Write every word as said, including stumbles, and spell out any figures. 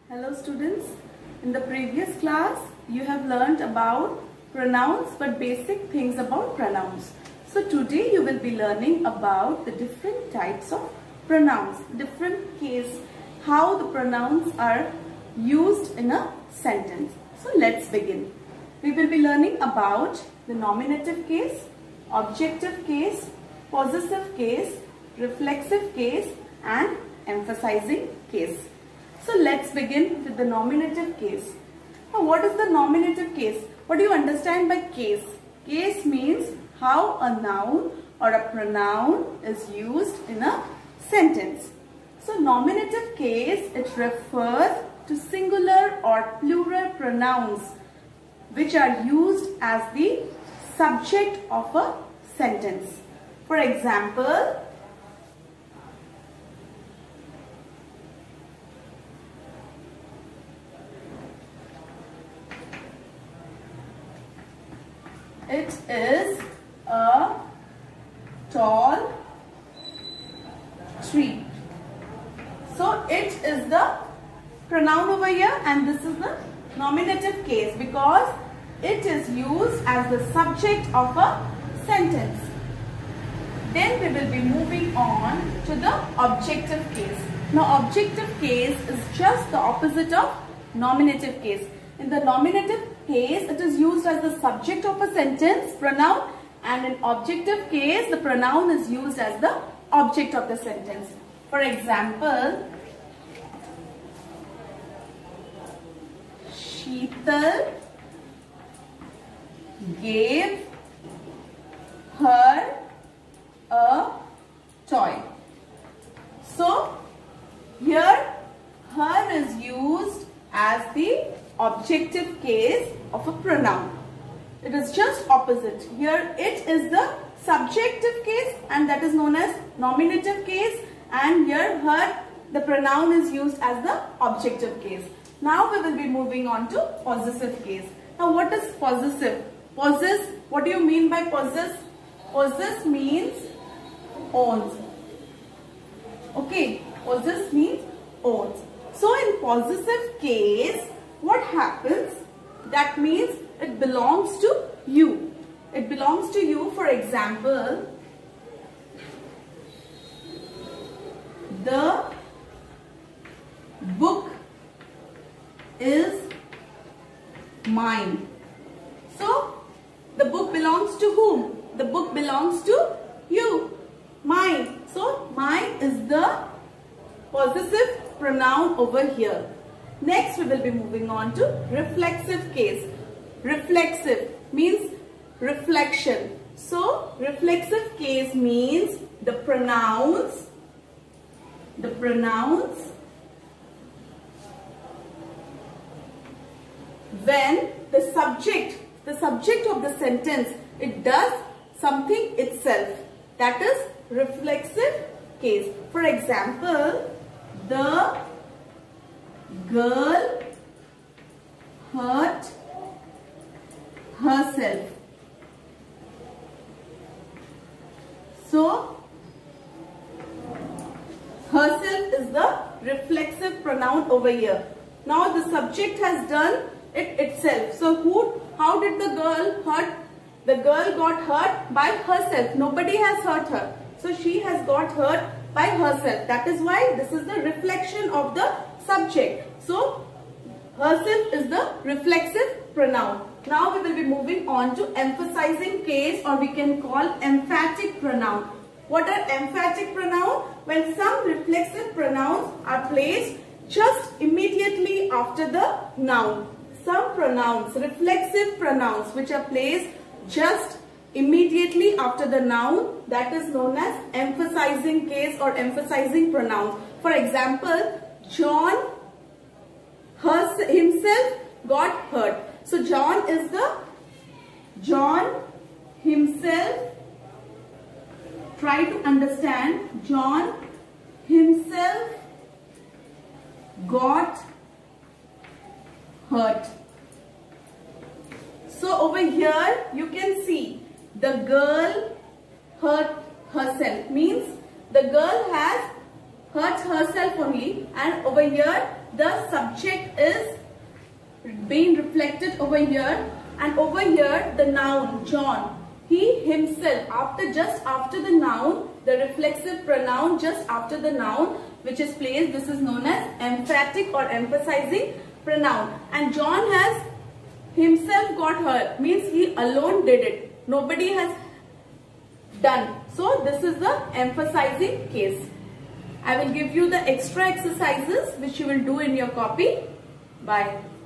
Hello students, in the previous class you have learnt about pronouns but basic things about pronouns. So today you will be learning about the different types of pronouns, different case, how the pronouns are used in a sentence. So let's begin. We will be learning about the nominative case, objective case, possessive case, reflexive case and emphasizing case. So let's begin with the nominative case. Now what is the nominative case? What do you understand by case? Case means how a noun or a pronoun is used in a sentence. So nominative case, it refers to singular or plural pronouns which are used as the subject of a sentence. For example, it is a tall tree. So it is the pronoun over here and this is the nominative case because it is used as the subject of a sentence. Then we will be moving on to the objective case. Now objective case is just the opposite of nominative case. In the nominative case, it is used as the subject of a sentence, pronoun, and in objective case, the pronoun is used as the object of the sentence. For example, Sheetal gave her a toy. So, here, her is used as the objective case of a pronoun. It is just opposite. Here it is the subjective case and that is known as nominative case, and here her, the pronoun is used as the objective case. Now we will be moving on to possessive case. Now what is possessive? Possess, what do you mean by possess? Possess means owns. Okay, possess means owns. So in possessive case, what happens? That means it belongs to you. It belongs to you. For example, the book is mine. So, the book belongs to whom? The book belongs to you. Mine. So, mine is the possessive pronoun over here. Next, we will be moving on to reflexive case. Reflexive means reflection. So, reflexive case means the pronouns, the pronouns when the subject, the subject of the sentence, it does something itself. That is reflexive case. For example, the girl hurt herself. So, herself is the reflexive pronoun over here. Now, the subject has done it itself. So, who? How did the girl hurt? The girl got hurt by herself. Nobody has hurt her. So, she has got hurt by herself. That is why this is the reflection of the subject. So, herself is the reflexive pronoun. Now we will be moving on to emphasizing case, or we can call emphatic pronoun. What are emphatic pronoun? When some reflexive pronouns are placed just immediately after the noun. Some pronouns, reflexive pronouns which are placed just immediately after the noun, that is known as emphasizing case or emphasizing pronouns. For example, John hers, himself got hurt. So John is the, John himself, try to understand, John himself got hurt. So over here you can see the girl hurt herself, means the girl has hurts herself only, and over here the subject is being reflected over here, and over here the noun John, he himself, after just after the noun, the reflexive pronoun just after the noun which is placed, this is known as emphatic or emphasizing pronoun. And John has himself got hurt, means he alone did it, nobody has done. So this is the emphasizing case. I will give you the extra exercises which you will do in your copy. Bye.